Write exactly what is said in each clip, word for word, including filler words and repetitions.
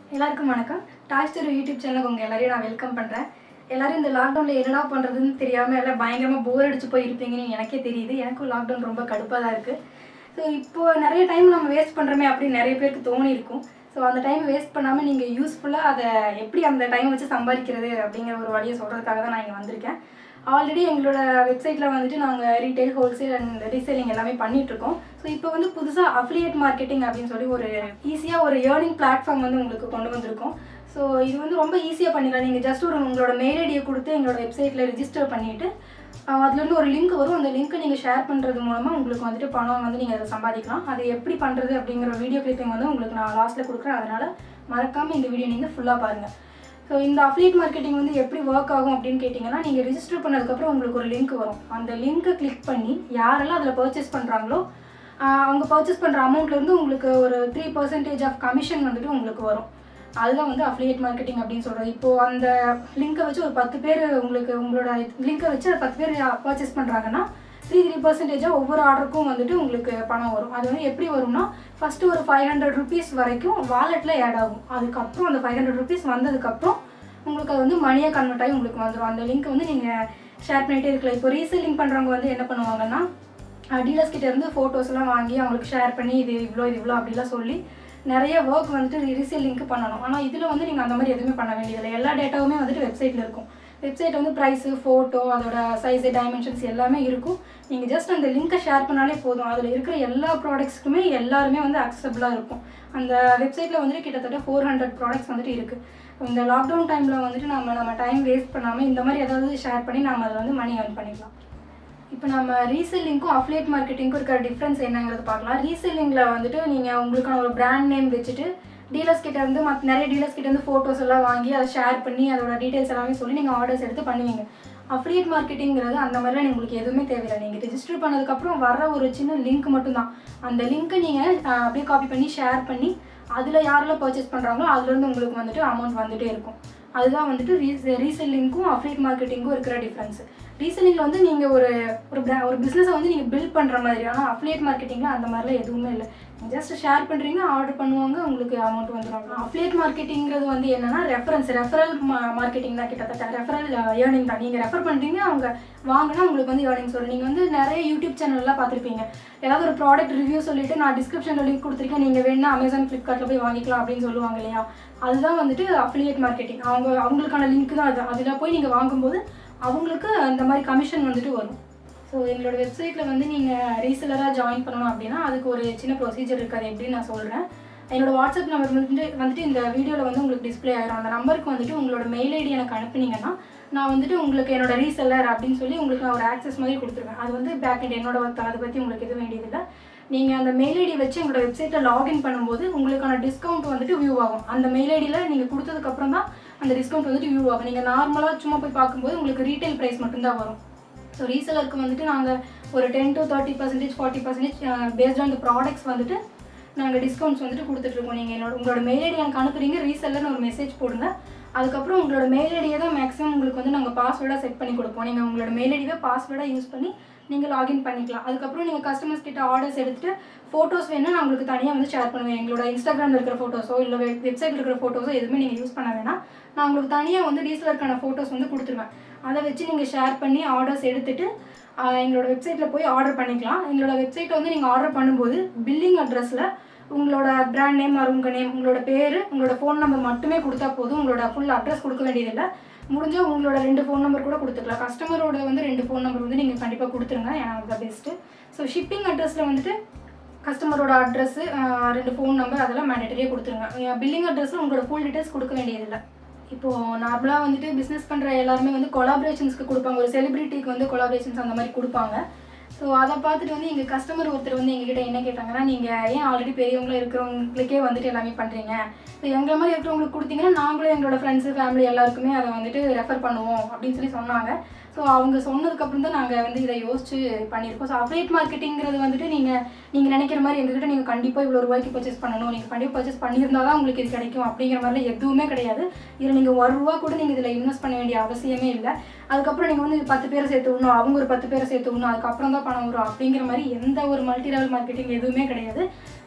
எல்லாருக்கும் வணக்கம். டாய் story YouTube சேனலுக்கு உங்கள் எல்லாரையும் நான் வெல்கம் பண்ணுறேன். எல்லோரும் இந்த லாக்டவுனில் என்னடா பண்ணுறதுன்னு தெரியாமல் எல்லாம் பயங்கரமாக போர் அடிச்சு போயிருப்பீங்கன்னு எனக்கே தெரியுது. எனக்கும் லாக்டவுன் ரொம்ப கடுப்பாக தான் இருக்குது. ஸோ இப்போது நிறைய டைம் நம்ம வேஸ்ட் பண்ணுறோமே அப்படின்னு நிறைய பேருக்கு தோணி இருக்கும். ஸோ அந்த டைம் வேஸ்ட் பண்ணாமல் நீங்கள் யூஸ்ஃபுல்லாக அதை எப்படி அந்த டைம் வச்சு சம்பாதிக்கிறது அப்படிங்கிற ஒரு வழியை சொல்கிறதுக்காக தான் நான் இங்கே வந்திருக்கேன். ஆல்ரெடி எங்களோட வெப்சைட்டில் வந்துட்டு நாங்கள் ரீட்டைல், ஹோல்சேல் அண்ட் ரீசேலிங் எல்லாமே பண்ணிகிட்ருக்கோம். ஸோ இப்போ வந்து புதுசாக அஃபிலியேட் மார்க்கெட்டிங் அப்படின்னு சொல்லி ஒரு ஈஸியாக ஒரு ஏர்னிங் பிளாட்ஃபார்ம் வந்து உங்களுக்கு கொண்டு வந்திருக்கோம். ஸோ இது வந்து ரொம்ப ஈஸியாக பண்ணிக்கலாம். நீங்கள் ஜஸ்ட் ஒரு உங்களோட மெயில் ஐடியை கொடுத்து எங்களோட வெப்சைட்டில் ரிஜிஸ்டர் பண்ணிவிட்டு அதுலேருந்து ஒரு லிங்க் வரும். அந்த லிங்க்கை நீங்கள் ஷேர் பண்ணுறது மூலமாக உங்களுக்கு வந்துட்டு பணம் வந்து நீங்கள் அதை சம்பாதிக்கலாம். அதை எப்படி பண்ணுறது அப்படிங்கிற வீடியோ கிளிப்பிங் வந்து உங்களுக்கு நான் லாஸ்ட்டில் கொடுக்குறேன். அதனால் மறக்காமல் இந்த வீடியோ நீங்கள் ஃபுல்லாக பாருங்கள். ஸோ இந்த அஃபிலியேட் மார்க்கெட்டிங் வந்து எப்படி ஒர்க் ஆகும் அப்படின்னு கேட்டிங்கன்னா, நீங்கள் ரிஜிஸ்டர் பண்ணதுக்கப்புறம் உங்களுக்கு ஒரு லிங்க் வரும். அந்த லிங்க்கை கிளிக் பண்ணி யாரெல்லாம் அதில் பர்ச்சேஸ் பண்ணுறாங்களோ அவங்க பர்ச்சேஸ் பண்ணுற அமௌண்ட்லேருந்து உங்களுக்கு ஒரு த்ரீ பர்சன்டேஜ் ஆஃப் கமிஷன் வந்துட்டு உங்களுக்கு வரும். அதுதான் வந்து அஃபிலியேட் மார்க்கெட்டிங் அப்படின்னு சொல்கிறது. இப்போது அந்த லிங்க்கை வச்சு ஒரு பத்து பேர் உங்களுக்கு உங்களோட லிங்க்கை வச்சு அது பத்து பேர் பர்ச்சேஸ் பண்ணுறாங்கன்னா த்ரீ த்ரீ பர்சன்டேஜாக ஒவ்வொரு ஆர்டருக்கும் வந்துட்டு உங்களுக்கு பணம் வரும். அது வந்து எப்படி வரும்னா, ஃபஸ்ட்டு ஒரு ஃபைவ் ஹண்ட்ரட் ருபீஸ் வரைக்கும் வாலெட்டில் ஆட் ஆகும். அதுக்கப்புறம் அந்த ஃபைவ் ஹண்ட்ரட் ருபீஸ் வந்ததுக்கப்புறம் உங்களுக்கு அது வந்து மணியாக கன்வெர்ட் ஆகி உங்களுக்கு வந்துடும். அந்த லிங்க் வந்து நீங்கள் ஷேர் பண்ணிகிட்டே இருக்கலாம். இப்போ ரீசெல்லிங் பண்ணுறவங்க வந்து என்ன பண்ணுவாங்கன்னா, டீலர்ஸ் கிட்டே இருந்து ஃபோட்டோஸ்லாம் வாங்கி அவங்களுக்கு ஷேர் பண்ணி இது இவ்வளோ இது இவ்வளோ அப்படிலாம் சொல்லி நிறைய ஒர்க் வந்துட்டு ரீசெல்லிங்க்கு பண்ணணும். ஆனால் இதில் வந்து நீங்கள் அந்த மாதிரி எதுவுமே பண்ண வேண்டியதில்லை. எல்லா டேட்டாவுமே வந்துட்டு வெப்சைட்டில் இருக்கும். வெப்சைட் வந்து ப்ரைஸு, ஃபோட்டோ, அதோட சைஸு, டைமென்ஷன்ஸ் எல்லாமே இருக்கும். நீங்கள் ஜஸ்ட் அந்த லிங்க்கை ஷேர் பண்ணாலே போதும். அதில் இருக்கிற எல்லா ப்ராடக்ட்ஸ்க்குமே எல்லாருமே வந்து அக்சசபிளாக இருக்கும். அந்த வெப்சைட்டில் வந்துட்டு கிட்டத்தட்ட ஃபோர் ஹண்ட்ரட் ப்ராடக்ட்ஸ் வந்துட்டு இருக்குது. இந்த லாக்டவுன் டைமில் வந்துட்டு நம்ம நம்ம டைம் வேஸ்ட் பண்ணாமல் இந்த மாதிரி ஏதாவது ஷேர் பண்ணி நம்ம அதில் வந்து மணி ஏர்ன் பண்ணிக்கலாம். இப்போ நம்ம ரீசெல்லிங்க்கும் அஃபிலியேட் மார்க்கெட்டிங்க்கும் இருக்கிற டிஃப்ரென்ஸ் என்னங்கிறது பார்க்கலாம். ரீசெல்லிங்கில் வந்துட்டு நீங்கள் உங்களுக்கான ஒரு பிராண்ட் நேம் வச்சுட்டு டீலர்ஸ் கிட்ட இருந்து மற்ற நிறைய டீலர்ஸ் கிட்ட இருந்து ஃபோட்டோஸ் எல்லாம் வாங்கி அதை ஷேர் பண்ணி அதோட டீட்டெயில்ஸ் எல்லாமே சொல்லி நீங்கள் ஆர்டர்ஸ் எடுத்து பண்ணுவீங்க. அஃபிலியேட் மார்க்கெட்டிங்கிறது அந்த மாதிரிலாம் உங்களுக்கு எதுவுமே தேவையில்லை. நீங்கள் ரிஜிஸ்டர் பண்ணதுக்கப்புறம் வர ஒரு சின்ன லிங்க் மட்டும்தான். அந்த லிங்க்கை நீங்கள் அப்படியே காப்பி பண்ணி ஷேர் பண்ணி அதில் யாரெல்லாம் பர்ச்சேஸ் பண்ணுறாங்களோ அதுலேருந்து உங்களுக்கு வந்துட்டு அமௌண்ட் வந்துகிட்டே இருக்கும். அதுதான் வந்துட்டு ரீசே ரீசெல்லிங்க்கும் அஃபிலியேட் மார்க்கெட்டிங்கும் இருக்கிற டிஃப்ரென்ஸு. ரீசெல்லிங்கில் வந்து நீங்கள் ஒரு ஒரு பிரா ஒரு பிஸ்னஸை வந்து நீங்கள் பில்ட் பண்ணுற மாதிரி. ஆனால் அஃபிலியேட் மார்க்கெட்டிங்கில் அந்த மாதிரிலாம் எதுவுமே இல்லை. ஜஸ்ட் ஷேர் பண்ணுறீங்க, ஆர்டர் பண்ணுவாங்க, உங்களுக்கு அமௌண்ட் வந்துடுவாங்க. அஃபிலியேட் மார்க்கெட்டிங்கிறது வந்து என்னென்னா ரெஃபரன்ஸ் ரெஃபரல் மார்க்கெட்டிங் தான். கிட்டத்தட்ட ரெஃபரல் ஏர்னிங் தான். நீங்கள் ரெஃபர் பண்ணுறீங்க, அவங்க வாங்கினா உங்களுக்கு வந்து ஏர்னிங்ஸ் வரும். நீங்கள் வந்து நிறைய யூடியூப் சேனல்லாம் பார்த்துருப்பீங்க. ஏதாவது ஒரு ப்ராடக்ட் ரிவ்யூ சொல்லிவிட்டு நான் டிஸ்கிரிப்ஷனில் லிங்க் கொடுத்துருக்கேன், நீங்கள் வேணுன்னா அமேசான், ஃப்ளிப்கார்ட்டில் போய் வாங்கிக்கலாம் அப்படின்னு சொல்லுவாங்க இல்லையா? அதுதான் வந்துட்டு அஃபிலியேட் மார்க்கெட்டிங். அவங்க அவங்களுக்கான லிங்க் தான் அது. அதில் போய் நீங்கள் வாங்கும்போது அவங்களுக்கு அந்த மாதிரி கமிஷன் வந்துட்டு வரும். ஸோ எங்களோட வெப்சைட்டில் வந்து நீங்கள் ரீசெல்லராக ஜாயின் பண்ணணும் அப்படின்னா அதுக்கு ஒரு சின்ன ப்ரொசீஜர் இருக்குது. அது எப்படின்னு நான் சொல்கிறேன். என்னோடய வாட்ஸ்அப் நம்பர் வந்துட்டு வந்துட்டு இந்த வீடியோவில் வந்து உங்களுக்கு டிஸ்பிளே ஆகிடும். அந்த நம்பருக்கு வந்துட்டு உங்களோட மெயில் ஐடி எனக்கு அனுப்புனீங்கன்னா நான் வந்துட்டு உங்களுக்கு என்னோட ரீசெல்லர் அப்படின்னு சொல்லி உங்களுக்கு நான் ஒரு ஆக்சஸ் மாதிரி கொடுத்துருவேன். அது வந்து பேக் எண்ட் என்னோட ஒர்க். அதை பற்றி உங்களுக்கு எதுவும் வேண்டியதில்லை. நீங்கள் அந்த மெயில் ஐடி வச்சு எங்களோட வெப்சைட்டில் லாகின் பண்ணும்போது உங்களுக்கான டிஸ்கவுண்ட் வந்துட்டு வியூ ஆகும். அந்த மெயில் ஐடியில் நீங்கள் கொடுத்ததுக்கப்புறம் தான் அந்த டிஸ்கவுண்ட் வந்துட்டு வியூ ஆகும். நீங்கள் நார்மலாக சும்மா போய் பார்க்கும்போது உங்களுக்கு ரீட்டைல் ப்ரைஸ் மட்டும்தான் வரும். ஸோ ரீசெலருக்கு வந்துட்டு நாங்கள் ஒரு ten to thirty percentage forty percentage based on the products வந்துட்டு நாங்கள் டிஸ்கவுண்ட்ஸ் வந்துட்டு கொடுத்துட்ருக்கோம். நீங்கள் என்னோட உங்களோட மெயில் ஐடி எனக்கு அனுப்புறீங்க, ரீசெல்லர்னு ஒரு மெசேஜ் போடுங்க. அதுக்கப்புறம் உங்களோட மெயில் ஐடியை தான் மேக்ஸிமம் உங்களுக்கு வந்து நாங்கள் பாஸ்வேர்டாக செட் பண்ணி கொடுப்போம். நீங்கள் உங்களோட மெயில் ஐடியை பாஸ்வேர்டாக யூஸ் பண்ணி நீங்கள் லாகின் பண்ணிக்கலாம். அதுக்கப்புறம் நீங்கள் கஸ்டமர்ஸ் கிட்ட ஆர்டர்ஸ் எடுத்துகிட்டு ஃபோட்டோஸ் வேணும் நான் உங்களுக்கு தனியாக வந்து ஷேர் பண்ணுவேன். எங்களோட இன்ஸ்டாகிராமில் இருக்கிற ஃபோட்டோஸோ இல்லை வெப்சைட்டில் இருக்கிற ஃபோட்டோஸோ எதுவுமே நீங்கள் யூஸ் பண்ண வேணாம். நான் உங்களுக்கு தனியாக வந்து ரீசெலருக்கான ஃபோட்டோஸ் வந்து கொடுத்துருவேன். அதை வச்சு நீங்கள் ஷேர் பண்ணி ஆர்டர்ஸ் எடுத்துகிட்டு எங்களோட வெப்சைட்டில் போய் ஆர்டர் பண்ணிக்கலாம். எங்களோட வெப்சைட்டில் வந்து நீங்கள் ஆர்டர் பண்ணும்போது பில்லிங் அட்ரஸில் உங்களோட பிராண்ட் நேம் ஆர் உங்கள் நேம், உங்களோட பேர், உங்களோட ஃபோன் நம்பர் மட்டுமே கொடுத்தா போதும். உங்களோட ஃபுல் அட்ரஸ் கொடுக்க வேண்டியதில்லை. முடிஞ்சால் உங்களோட ரெண்டு ஃபோன் நம்பர் கூட கொடுத்துக்கலாம். கஸ்டமரோட வந்து ரெண்டு ஃபோன் நம்பர் வந்து நீங்கள் கண்டிப்பாக கொடுத்துருங்க. ஏன்னா அது பெஸ்ட்டு. ஸோ ஷிப்பிங் அட்ரஸில் வந்துட்டு கஸ்டமரோட அட்ரஸ்ஸு, ரெண்டு ஃபோன் நம்பர் அதெல்லாம் மேண்டட்டரியாக கொடுத்துருங்க. பில்லிங் அட்ரஸில் உங்களோட ஃபுல் டீட்டெயில்ஸ் கொடுக்க வேண்டியதில்லை. இப்போது நார்மலாக வந்துட்டு பிஸ்னஸ் பண்ணுற எல்லாருமே வந்து கொலாபரேஷன்ஸ்க்கு கொடுப்பாங்க. ஒரு செலிபிரிட்டிக்கு வந்து கொலாபரேஷன்ஸ் அந்த மாதிரி கொடுப்பாங்க. ஸோ அதை பார்த்துட்டு வந்து எங்கள் கஸ்டமர் ஒருத்தர் வந்து எங்ககிட்ட என்ன கேட்டாங்கன்னா, நீங்கள் ஏன் ஆல்ரெடி பெரியவங்களாக இருக்கிறவங்களுக்கே வந்துட்டு எல்லாமே பண்ணுறீங்க, ஸோ எங்களை மாதிரி இருக்கிறவங்களுக்கு கொடுத்தீங்கன்னா நாங்களும் எங்களோட ஃப்ரெண்ட்ஸு, ஃபேமிலி எல்லாருக்குமே அதை வந்துட்டு ரெஃபர் பண்ணுவோம் அப்படின்னு சொல்லி சொன்னாங்க. ஸோ அவங்க சொன்னதுக்கப்புறம் தான் நாங்கள் வந்து இதை யோசிச்சு பண்ணியிருக்கோம். ஸோ அஃபிலியேட் மார்க்கெட்டிங்கிறது வந்துட்டு நீங்கள் நீங்கள் நினைக்கிற மாதிரி எங்ககிட்ட நீங்கள் கண்டிப்பாக இவ்வளோ ரூபாய்க்கு பர்ச்சேஸ் பண்ணணும், நீங்கள் கண்டிப்பாக பர்ச்சேஸ் பண்ணியிருந்தால் தான் உங்களுக்கு இது கிடைக்கும் அப்படிங்கிற மாதிரிலாம் எதுவுமே கிடையாது. இதில் நீங்கள் ஒரு ரூபா கூட நீங்கள் இதில் இன்வெஸ்ட் பண்ண வேண்டிய அவசியமே இல்லை. அதுக்கப்புறம் நீங்கள் வந்து பத்து பேரை சேர்த்து விடணும், அவங்க ஒரு பத்து பேரை சேர்த்து விடணும், அதுக்கப்புறம் தான் பணம் வரும் அப்படிங்கிற மாதிரி எந்த ஒரு மல்டி லெவல் மார்க்கெட்டிங் எதுவுமே கிடையாது.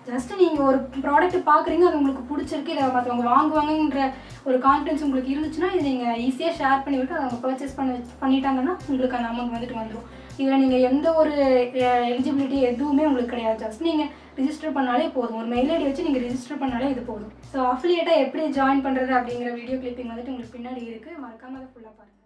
ஜஸ்ட் நீங்கள் ஒரு ப்ராடக்ட் பார்க்குறீங்க, அது உங்களுக்கு பிடிச்சிருக்கு, இதை மற்றவங்க வாங்குவாங்கன்ற ஒரு கான்ஃபிடன்ஸ் உங்களுக்கு இருந்துச்சுன்னா இது நீங்கள் ஈஸியாக ஷேர் பண்ணி விட்டு அதை அவங்க பர்ச்சேஸ் பண்ண பண்ணிட்டாங்கன்னா உங்களுக்கு அந்த அமௌண்ட் வந்துட்டு வந்துடும். இதில் நீங்கள் எந்த ஒரு எலிஜிபிலிட்டி எதுவுமே உங்களுக்கு கிடையாது. ஜஸ்ட் நீங்கள் ரிஜிஸ்டர் பண்ணாலே போதும். ஒரு மெயில் ஐடி வச்சு நீங்கள் ரிஜிஸ்டர் பண்ணாலே இது போதும். ஸோ அஃபிலியேட்டாக எப்படி ஜாயின் பண்ணுறது அப்படிங்கிற வீடியோ கிளிப்பிங் வந்துட்டு உங்களுக்கு பின்னாடி இருக்குது. மறக்காமல் அதை ஃபுல்லாக பாருங்கள்.